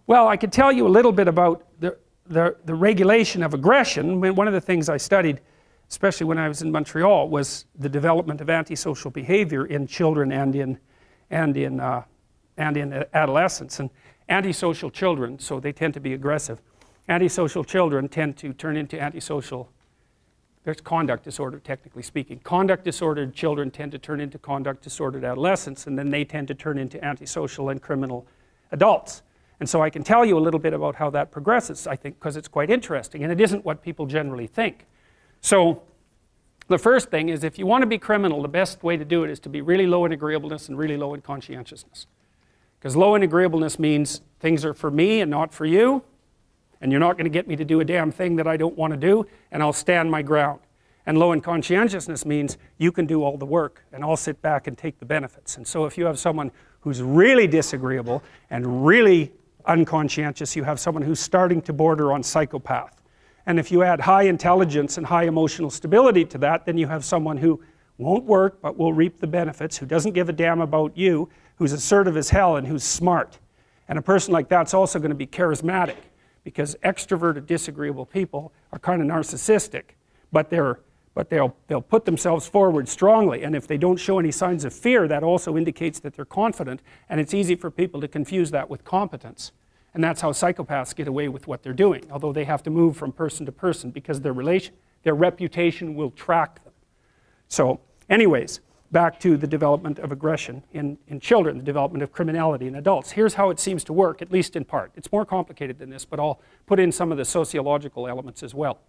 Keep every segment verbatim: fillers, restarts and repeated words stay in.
Well, I could tell you a little bit about the, the, the regulation of aggression. One of the things I studied, especially when I was in Montreal, was the development of antisocial behavior in children and in, and in, uh, and in adolescents. And antisocial children, so they tend to be aggressive. Antisocial children tend to turn into antisocial, there's conduct disorder, technically speaking. Conduct disordered children tend to turn into conduct disordered adolescents, and then they tend to turn into antisocial and criminal adults. And so I can tell you a little bit about how that progresses, I think, because it's quite interesting, and it isn't what people generally think. So the first thing is, if you want to be criminal, the best way to do it is to be really low in agreeableness and really low in conscientiousness. Because low in agreeableness means things are for me and not for you, and you're not going to get me to do a damn thing that I don't want to do, and I'll stand my ground. And low in conscientiousness means you can do all the work, and I'll sit back and take the benefits. And so if you have someone who's really disagreeable and really unconscientious, you have someone who's starting to border on psychopath. And if you add high intelligence and high emotional stability to that, then you have someone who won't work but will reap the benefits, who doesn't give a damn about you, who's assertive as hell, and who's smart. And a person like that's also going to be charismatic, because extroverted, disagreeable people are kind of narcissistic, but they're but they'll they'll put themselves forward strongly, and if they don't show any signs of fear, that also indicates that they're confident, and it's easy for people to confuse that with competence. And that's how psychopaths get away with what they're doing, although they have to move from person to person because their relation, their reputation will track them. So anyways, back to the development of aggression in, in children, the development of criminality in adults. Here's how it seems to work, at least in part. It's more complicated than this, but I'll put in some of the sociological elements as well.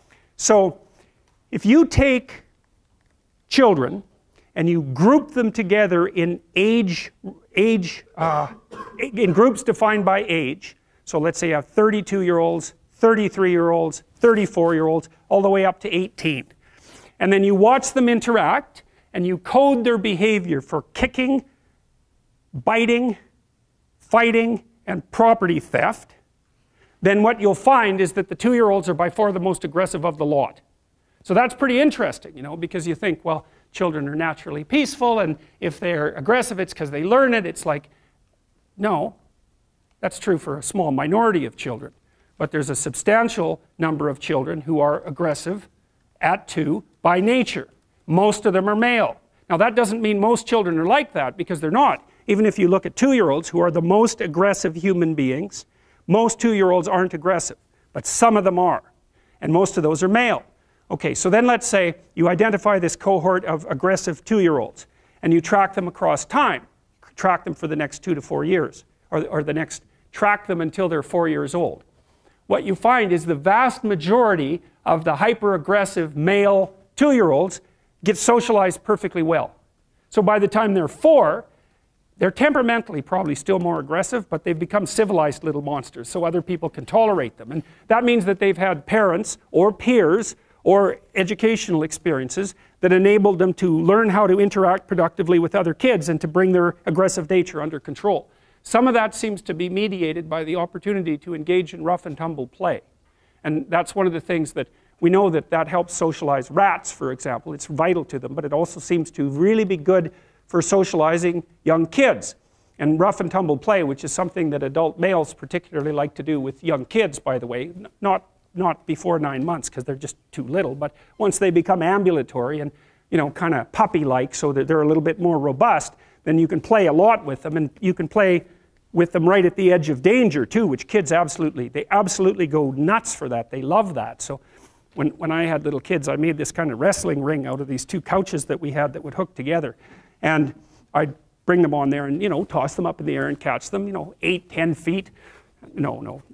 So if you take children and you group them together in age, age uh, in groups defined by age, so let's say you have thirty-two year olds, thirty-three year olds, thirty-four year olds, all the way up to eighteen. And then you watch them interact, and you code their behavior for kicking, biting, fighting, and property theft, then what you'll find is that the two-year-olds are by far the most aggressive of the lot. So that's pretty interesting, you know, because you think, well, children are naturally peaceful, and if they're aggressive, it's because they learn it. It's like, no, that's true for a small minority of children. But there's a substantial number of children who are aggressive at two by nature. Most of them are male. Now that doesn't mean most children are like that, because they're not. Even if you look at two-year-olds, who are the most aggressive human beings, most two-year-olds aren't aggressive, but some of them are. And most of those are male. Okay, so then let's say you identify this cohort of aggressive two-year-olds, and you track them across time. Track them for the next two to four years, or, or the next, track them until they're four years old. What you find is the vast majority of the hyper-aggressive male two-year-olds get socialized perfectly well. So by the time they're four, they're temperamentally probably still more aggressive, but they've become civilized little monsters, so other people can tolerate them. And that means that they've had parents or peers or educational experiences that enabled them to learn how to interact productively with other kids and to bring their aggressive nature under control. Some of that seems to be mediated by the opportunity to engage in rough and tumble play. And that's one of the things that we know that that helps socialize rats, for example. It's vital to them, but it also seems to really be good for socializing young kids. And rough and tumble play, which is something that adult males particularly like to do with young kids, by the way, not not before nine months because they're just too little, but once they become ambulatory and, you know, kind of puppy-like so that they're a little bit more robust, then you can play a lot with them, and you can play with them right at the edge of danger too, which kids absolutely, they absolutely go nuts for that. They love that. So when, when I had little kids, I made this kind of wrestling ring out of these two couches that we had that would hook together, and I'd bring them on there and, you know, toss them up in the air and catch them, you know, eight, ten feet. No, no,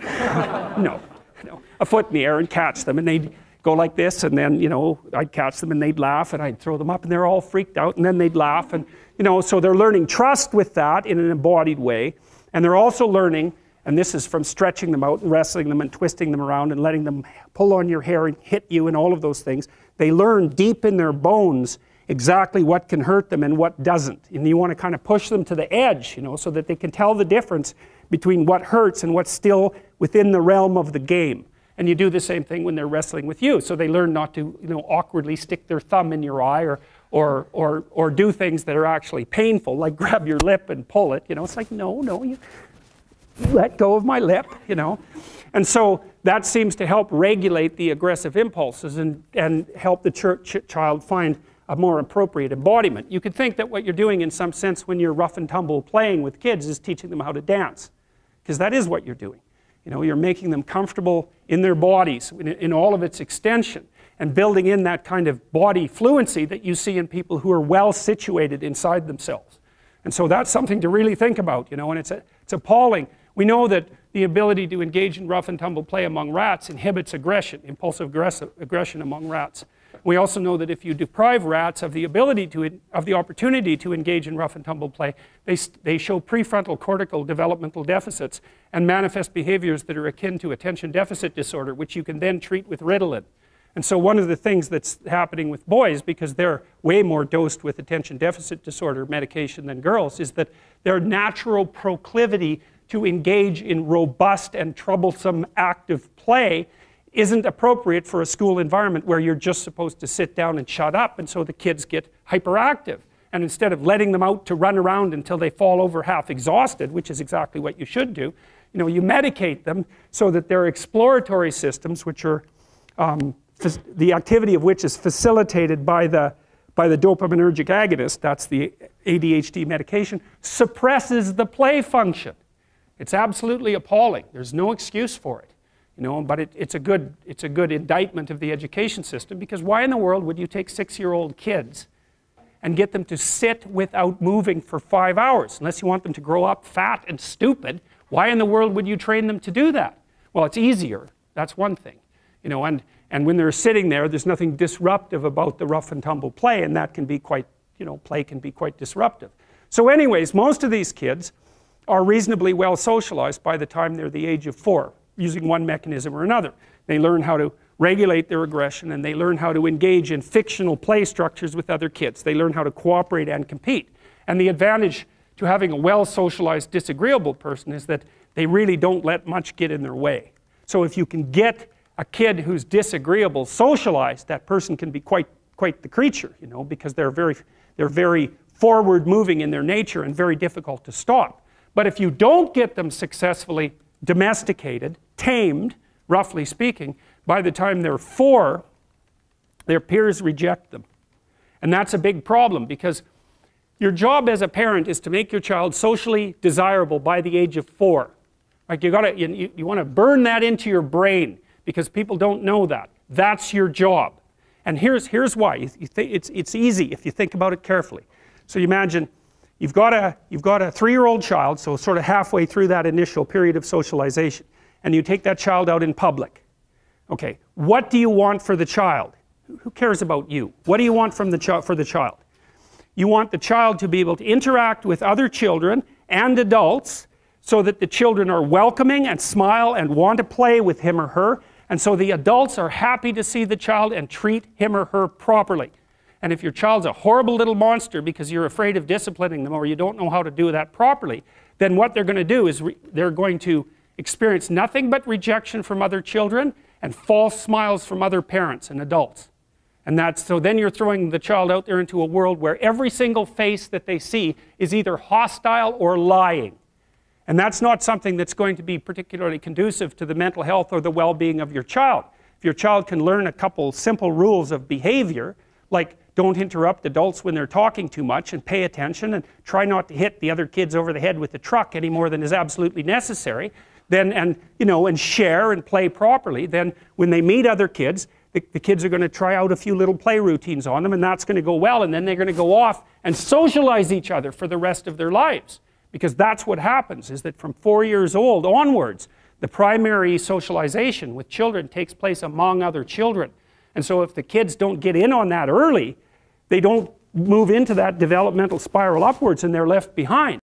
no. No, a foot in the air and catch them, and they'd go like this, and then, you know, I'd catch them and they'd laugh, and I'd throw them up and they're all freaked out, and then they'd laugh, and, you know, so they're learning trust with that in an embodied way, and they're also learning, and this is from stretching them out and wrestling them and twisting them around and letting them pull on your hair and hit you and all of those things. They learn deep in their bones exactly what can hurt them and what doesn't, and you want to kind of push them to the edge, you know, so that they can tell the difference between what hurts and what's still within the realm of the game. And you do the same thing when they're wrestling with you, so they learn not to, you know, awkwardly stick their thumb in your eye or or or or do things that are actually painful, like grab your lip and pull it. You know, it's like, no, no, you let go of my lip, you know. And so that seems to help regulate the aggressive impulses and, and help the ch ch child find a more appropriate embodiment. You could think that what you're doing in some sense when you're rough and tumble playing with kids is teaching them how to dance, because that is what you're doing. You know, you're making them comfortable in their bodies in, in all of its extension, and building in that kind of body fluency that you see in people who are well situated inside themselves. And so that's something to really think about, you know, and it's, a, it's appalling. We know that the ability to engage in rough and tumble play among rats inhibits aggression, impulsive aggressive aggression among rats. We also know that if you deprive rats of the ability to, of the opportunity to engage in rough and tumble play, they, they show prefrontal cortical developmental deficits and manifest behaviors that are akin to attention deficit disorder, which you can then treat with Ritalin. And so one of the things that's happening with boys, because they're way more dosed with attention deficit disorder medication than girls, is that their natural proclivity to engage in robust and troublesome active play isn't appropriate for a school environment where you're just supposed to sit down and shut up, and so the kids get hyperactive. And instead of letting them out to run around until they fall over half exhausted, which is exactly what you should do, you know, you medicate them so that their exploratory systems, which are um, the activity of which is facilitated by the, by the dopaminergic agonist, that's the A D H D medication, suppresses the play function. It's absolutely appalling. There's no excuse for it. You know, but it, it's, a good, it's a good indictment of the education system, because why in the world would you take six-year-old kids and get them to sit without moving for five hours? Unless you want them to grow up fat and stupid, why in the world would you train them to do that? Well, it's easier. That's one thing. You know, and, and when they're sitting there, there's nothing disruptive about the rough and tumble play, and that can be quite, you know, play can be quite disruptive. So anyways, most of these kids are reasonably well socialized by the time they're the age of four, using one mechanism or another. They learn how to regulate their aggression, and they learn how to engage in fictional play structures with other kids. They learn how to cooperate and compete. And the advantage to having a well-socialized disagreeable person is that they really don't let much get in their way. So if you can get a kid who's disagreeable socialized, that person can be quite, quite the creature, you know, because they're very, they're very forward-moving in their nature and very difficult to stop. But if you don't get them successfully domesticated, tamed, roughly speaking, by the time they're four, their peers reject them. And that's a big problem, because your job as a parent is to make your child socially desirable by the age of four. Like you gotta, you, you want to burn that into your brain, because people don't know that. That's your job. And here's, here's why. You, you think it's, it's easy if you think about it carefully. So you imagine You've got a, you've got a three-year-old child, so sort of halfway through that initial period of socialization, and you take that child out in public. Okay, what do you want for the child? Who cares about you? What do you want from the ch- for the child? You want the child to be able to interact with other children and adults so that the children are welcoming and smile and want to play with him or her, and so the adults are happy to see the child and treat him or her properly. And if your child's a horrible little monster because you're afraid of disciplining them, or you don't know how to do that properly, then what they're going to do is re they're going to experience nothing but rejection from other children and false smiles from other parents and adults. And that's, so then you're throwing the child out there into a world where every single face that they see is either hostile or lying. And that's not something that's going to be particularly conducive to the mental health or the well-being of your child. If your child can learn a couple simple rules of behavior, like don't interrupt adults when they're talking too much, and pay attention, and try not to hit the other kids over the head with the truck any more than is absolutely necessary, then, and, you know, and share and play properly, then when they meet other kids, the, the kids are going to try out a few little play routines on them, and that's going to go well, and then they're going to go off and socialize each other for the rest of their lives. Because that's what happens, is that from four years old onwards, the primary socialization with children takes place among other children. And so if the kids don't get in on that early, they don't move into that developmental spiral upwards, and they're left behind.